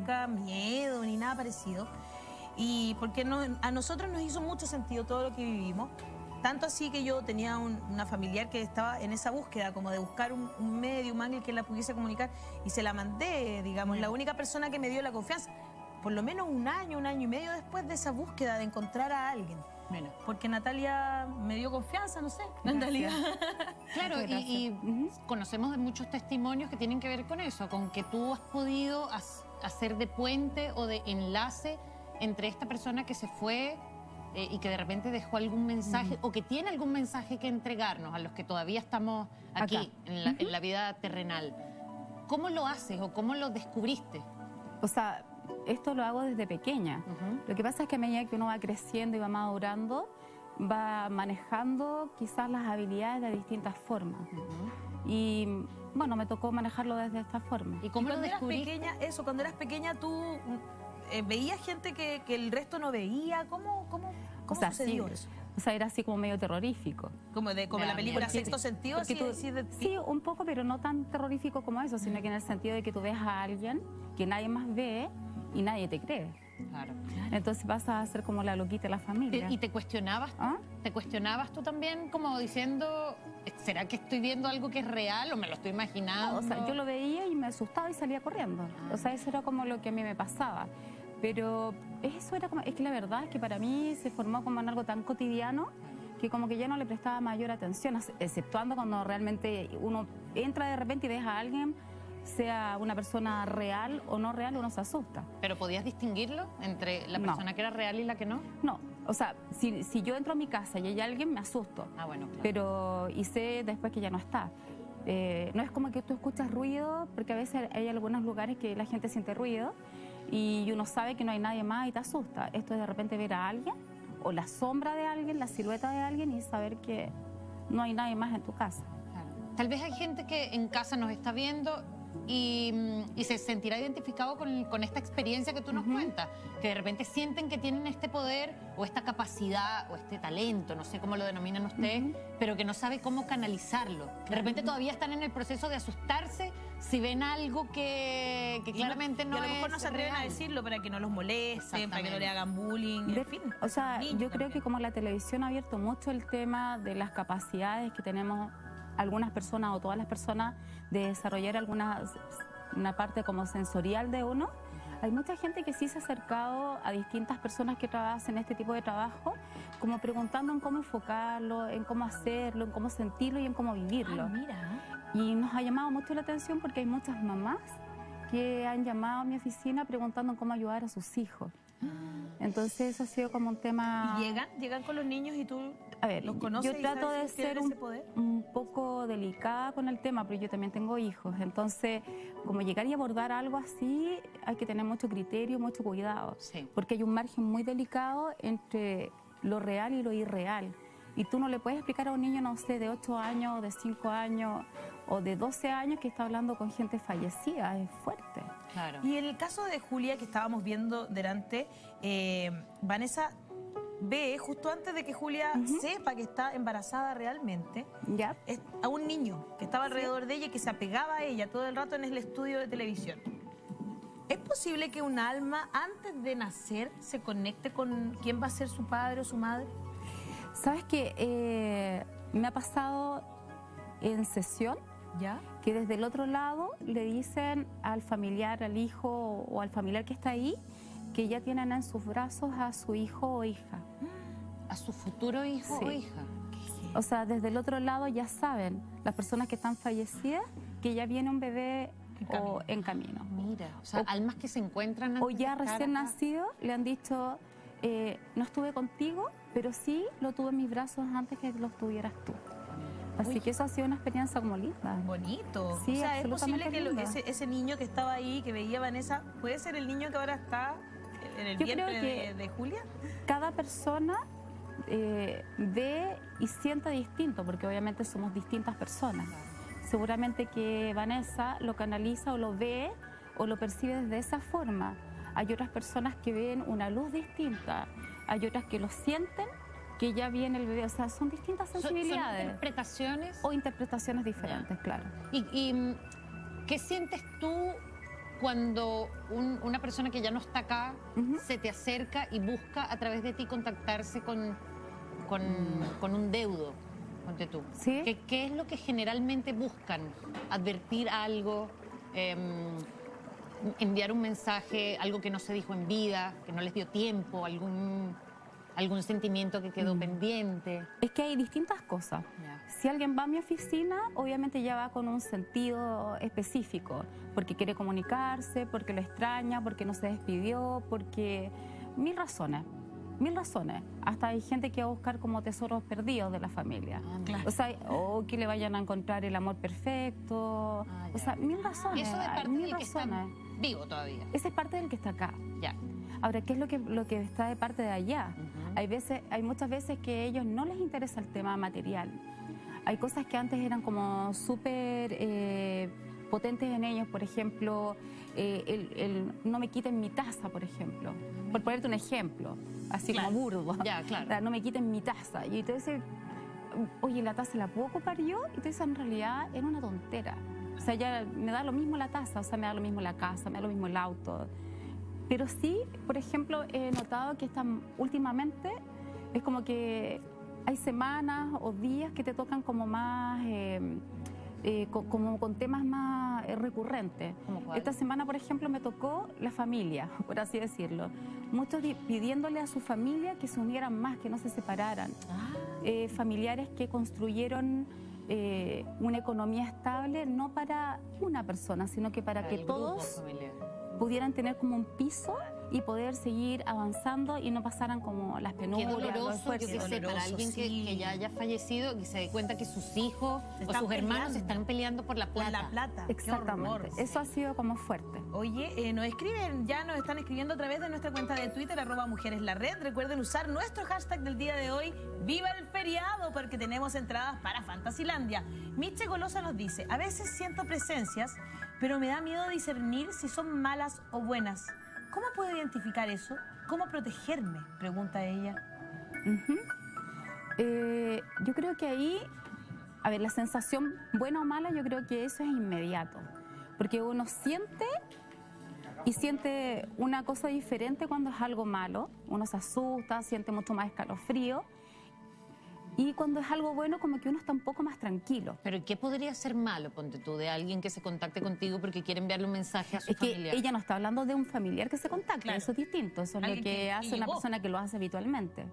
nunca miedo ni nada parecido. Y porque a nosotros nos hizo mucho sentido todo lo que vivimos. Tanto así que yo tenía una familiar que estaba en esa búsqueda, como de buscar un medio, un ángel que la pudiese comunicar, y se la mandé, digamos, la única persona que me dio la confianza. Por lo menos un año y medio después de esa búsqueda de encontrar a alguien. Bueno. Porque Natalia me dio confianza, no sé, en realidad. Claro, y conocemos de muchos testimonios que tienen que ver con eso, con que tú has podido hacer de puente o de enlace entre esta persona que se fue y que de repente dejó algún mensaje o que tiene algún mensaje que entregarnos a los que todavía estamos aquí en la vida terrenal. ¿Cómo lo haces o cómo lo descubriste? O sea, esto lo hago desde pequeña. Lo que pasa es que a medida que uno va creciendo y va madurando, va manejando quizás las habilidades de distintas formas. Y bueno, me tocó manejarlo desde esta forma. ¿Y cómo lo descubriste? Cuando eras pequeña, tú veías gente que el resto no veía. ¿Cómo sucedió eso? O sea, era así como medio terrorífico. Como la película Sexto Sentido, así sí, un poco, pero no tan terrorífico como eso, sino que en el sentido de que tú ves a alguien que nadie más ve y nadie te cree. Claro. Entonces vas a ser como la loquita de la familia. ¿Y te cuestionabas tú? ¿Te cuestionabas tú también como diciendo, ¿será que estoy viendo algo que es real o me lo estoy imaginando? No, o sea, yo lo veía y me asustaba y salía corriendo. O sea, eso era como lo que a mí me pasaba. Pero eso era como, es que la verdad es que para mí se formó como en algo tan cotidiano que como que ya no le prestaba mayor atención, exceptuando cuando realmente uno entra de repente y ves a alguien, sea una persona real o no real, uno se asusta. ¿Pero podías distinguirlo entre la persona que era real y la que no? No, o sea, si yo entro a mi casa y hay alguien, me asusto. Ah, bueno, claro. Pero, y sé después que ya no está. No es como que tú escuchas ruido, porque a veces hay algunos lugares que la gente siente ruido y uno sabe que no hay nadie más y te asusta. Esto es de repente ver a alguien, o la sombra de alguien, la silueta de alguien y saber que no hay nadie más en tu casa. Claro. Tal vez hay gente que en casa nos está viendo y se sentirá identificado con esta experiencia que tú nos cuentas, que de repente sienten que tienen este poder o esta capacidad o este talento, no sé cómo lo denominan ustedes, pero que no sabe cómo canalizarlo. De repente todavía están en el proceso de asustarse si ven algo que claramente no es. Y a lo mejor no se atreven a decirlo para que no los molesten, para que no le hagan bullying, en fin. O sea, yo creo que como la televisión ha abierto mucho el tema de las capacidades que tenemos algunas personas o todas las personas de desarrollar una parte como sensorial de uno, hay mucha gente que sí se ha acercado a distintas personas que hacen este tipo de trabajo, como preguntando en cómo enfocarlo, en cómo hacerlo, en cómo sentirlo y en cómo vivirlo. Y nos ha llamado mucho la atención porque hay muchas mamás que han llamado a mi oficina preguntando en cómo ayudar a sus hijos. Entonces eso ha sido como un tema... ¿Y llegan con los niños y tú los yo conoces? trato de ser un poco delicada con el tema, pero yo también tengo hijos. Entonces, como llegar y abordar algo así, hay que tener mucho criterio, mucho cuidado. Porque hay un margen muy delicado entre lo real y lo irreal. Y tú no le puedes explicar a un niño, no sé, de 8 años, de 5 años o de 12 años que está hablando con gente fallecida. Es fuerte. Claro. Y en el caso de Julia que estábamos viendo delante, Vanessa ve, justo antes de que Julia sepa que está embarazada realmente, a un niño que estaba alrededor de ella y que se apegaba a ella todo el rato en el estudio de televisión. ¿Es posible que un alma antes de nacer se conecte con quién va a ser su padre o su madre? ¿Sabes qué? Me ha pasado en sesión que desde el otro lado le dicen al familiar, al hijo o al familiar que está ahí, que ya tienen en sus brazos a su hijo o hija. ¿A su futuro hijo o hija? O sea, desde el otro lado ya saben, las personas que están fallecidas, que ya viene un bebé en camino. Mira, o sea, almas que se encuentran antes o ya recién nacido le han dicho, no estuve contigo, pero sí lo tuve en mis brazos antes que los tuvieras tú. Así que eso ha sido una experiencia como linda. Bonito. Sí, o sea, ¿es posible que ese niño que estaba ahí, que veía a Vanessa, puede ser el niño que ahora está en el vientre de Julia? Cada persona ve y siente distinto, porque obviamente somos distintas personas. Seguramente que Vanessa lo canaliza o lo ve o lo percibe desde esa forma. Hay otras personas que ven una luz distinta, hay otras que lo sienten, que ya viene el bebé. O sea, son distintas sensibilidades. ¿Son interpretaciones? O interpretaciones diferentes, claro. ¿Y qué sientes tú cuando una persona que ya no está acá se te acerca y busca a través de ti contactarse con un deudo, ponte tú. ¿Sí? ¿Qué es lo que generalmente buscan? ¿Advertir algo? ¿Enviar un mensaje, algo que no se dijo en vida, que no les dio tiempo, algún sentimiento que quedó pendiente? Es que hay distintas cosas. Si alguien va a mi oficina, obviamente ya va con un sentido específico, porque quiere comunicarse, porque lo extraña, porque no se despidió, porque mil razones. Hasta hay gente que va a buscar como tesoros perdidos de la familia. Claro. O sea, o que le vayan a encontrar el amor perfecto. O sea, mil razones. Eso de parte mil del que está razones. vivo todavía. Esa es parte del que está acá. Ya. Ahora, ¿qué es lo que está de parte de allá? Hay muchas veces que a ellos no les interesa el tema material. Hay cosas que antes eran como súper potentes en ellos, por ejemplo, el no me quiten mi taza, por ejemplo. Por ponerte un ejemplo, así Claro. como burdo. Ya, claro. O sea, no me quiten mi taza. Y te dice, oye, ¿la taza la puedo ocupar yo? Y te dice, en realidad era una tontera. O sea, ya me da lo mismo la taza, o sea, me da lo mismo la casa, me da lo mismo el auto. Pero sí, por ejemplo, he notado que últimamente es como que hay semanas o días que te tocan como más, como con temas más recurrentes. Esta semana, por ejemplo, me tocó la familia, por así decirlo. Muchos pidiéndole a su familia que se unieran más, que no se separaran. Familiares que construyeron una economía estable no para una persona, sino que para que todos pudieran tener como un piso y poder seguir avanzando y no pasaran como las penurias. Qué doloroso, yo qué sé, para alguien que ya haya fallecido y se dé cuenta que sus hijos o sus hermanos están peleando por la plata. Por la plata. Exactamente. Eso ha sido como fuerte. Oye, nos están escribiendo a través de nuestra cuenta de Twitter, @mujereslared. Recuerden usar nuestro hashtag del día de hoy, ¡Viva el feriado! Porque tenemos entradas para Fantasilandia. Miche Golosa nos dice, a veces siento presencias, pero me da miedo discernir si son malas o buenas. ¿Cómo puedo identificar eso? ¿Cómo protegerme? Pregunta ella. Yo creo que ahí, a ver, la sensación buena o mala, yo creo que eso es inmediato. Porque uno siente una cosa diferente cuando es algo malo. Uno se asusta, siente mucho más escalofrío. Y cuando es algo bueno, como que uno está un poco más tranquilo. Pero ¿qué podría ser malo, ponte tú, de alguien que se contacte contigo porque quiere enviarle un mensaje a su familiar? Que ella no está hablando de un familiar que se contacta, Claro. eso es distinto, eso es lo que hace una persona que lo hace habitualmente.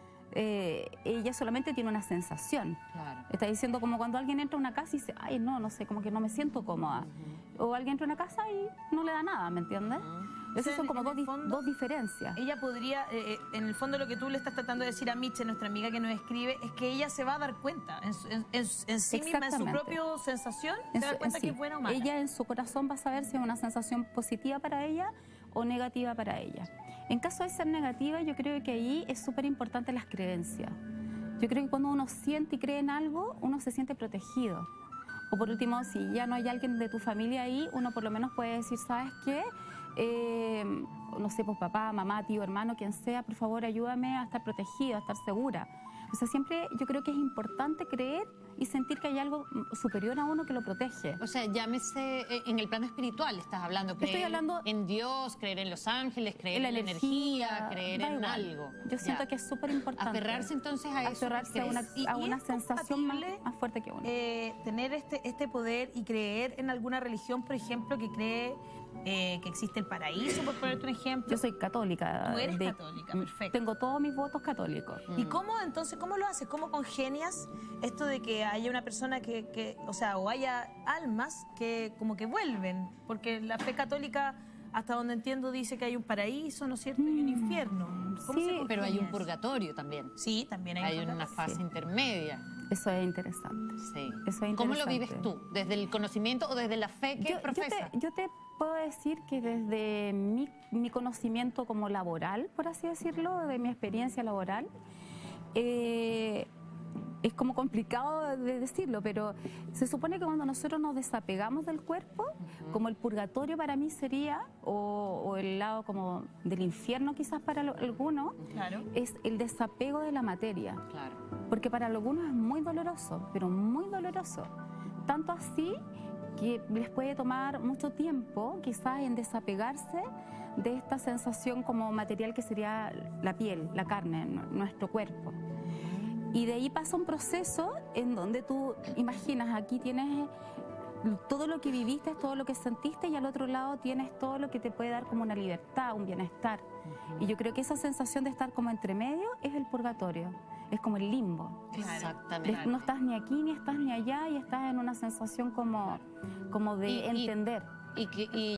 Ella solamente tiene una sensación. Claro. Está diciendo como cuando alguien entra a una casa y dice, ay, no sé, como que no me siento cómoda. O alguien entra a una casa y no le da nada, ¿me entiendes? Esas son como dos diferencias. Ella podría, en el fondo lo que tú le estás tratando de decir a Miche, nuestra amiga que nos escribe, es que ella se va a dar cuenta en sí misma, en su propia sensación, se da cuenta que es buena o mala. Ella en su corazón va a saber si es una sensación positiva para ella o negativa para ella. En caso de ser negativa, yo creo que ahí es súper importante las creencias. Yo creo que cuando uno siente y cree en algo, uno se siente protegido. O por último, si ya no hay alguien de tu familia ahí, uno por lo menos puede decir, ¿sabes qué? No sé, pues papá, mamá, tío, hermano, quien sea, por favor ayúdame a estar protegido, a estar segura. O sea, siempre yo creo que es importante creer y sentir que hay algo superior a uno que lo protege. O sea, llámese en el plano espiritual, estás hablando, creer Estoy hablando en Dios, creer en los ángeles, creer en la energía, creer en algo. Yo siento que es súper importante. Aferrarse entonces a eso. Aferrarse a una sensación más fuerte que uno. Tener este poder y creer en alguna religión, por ejemplo, que cree que existe el paraíso, por ponerte un ejemplo. Yo soy católica. Tú eres católica, perfecto. Tengo todos mis votos católicos. ¿Y cómo entonces, cómo lo haces? ¿Cómo congenias esto de que haya una persona o haya almas que como que vuelven? Porque la fe católica, hasta donde entiendo, dice que hay un paraíso, ¿no es cierto? Y un infierno. Sí, pero hay un purgatorio también. Sí, también hay un una fase intermedia. Eso es interesante. Sí. Eso es interesante. ¿Cómo lo vives tú? ¿Desde el conocimiento o desde la fe que profesas? Yo te puedo decir que desde mi conocimiento como laboral, por así decirlo, de mi experiencia laboral, es como complicado de decirlo, pero se supone que cuando nosotros nos desapegamos del cuerpo, como el purgatorio para mí sería, o el lado como del infierno quizás para algunos, es el desapego de la materia. Porque para algunos es muy doloroso, pero muy doloroso. Tanto así que les puede tomar mucho tiempo quizás en desapegarse de esta sensación como material que sería la piel, la carne, nuestro cuerpo. Y de ahí pasa un proceso en donde tú imaginas, aquí tienes todo lo que viviste, todo lo que sentiste, y al otro lado tienes todo lo que te puede dar como una libertad, un bienestar. Y yo creo que esa sensación de estar como entre medio es el purgatorio, es como el limbo. Exactamente. No estás ni aquí ni estás ni allá y estás en una sensación como de entender. Y